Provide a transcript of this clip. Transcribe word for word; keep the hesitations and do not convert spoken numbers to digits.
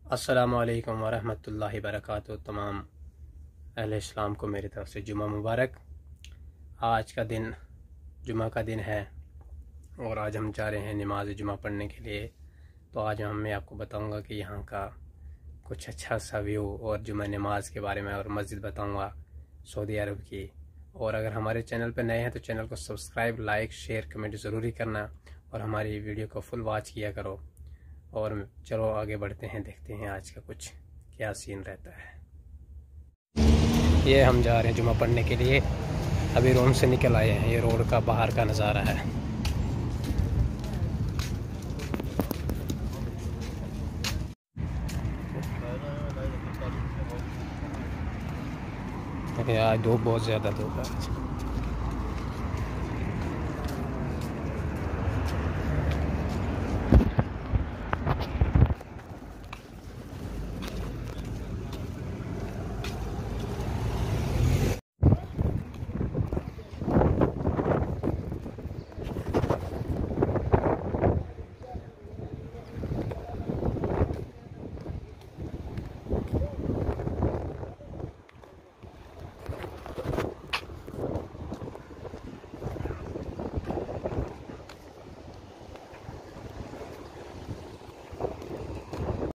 अस्सलामुअलैकुम वरहमतुल्लाहि वबरकातुहू। तमाम अहले इस्लाम को मेरी तरफ़ से जुमा मुबारक। आज का दिन जुमा का दिन है और आज हम जा रहे हैं नमाज जुमा पढ़ने के लिए। तो आज हम मैं आपको बताऊंगा कि यहाँ का कुछ अच्छा सा व्यू और जुमा नमाज के बारे में और मस्जिद बताऊंगा सऊदी अरब की। और अगर हमारे चैनल पर नए हैं तो चैनल को सब्सक्राइब, लाइक, शेयर, कमेंट ज़रूरी करना और हमारी वीडियो को फुल वॉच किया करो। और चलो आगे बढ़ते हैं, देखते हैं आज का कुछ क्या सीन रहता है। ये हम जा रहे हैं जुमा पढ़ने के लिए, अभी रूम से निकल आए हैं। ये रोड का बाहर का नज़ारा है। आज धूप बहुत ज़्यादा धूप है।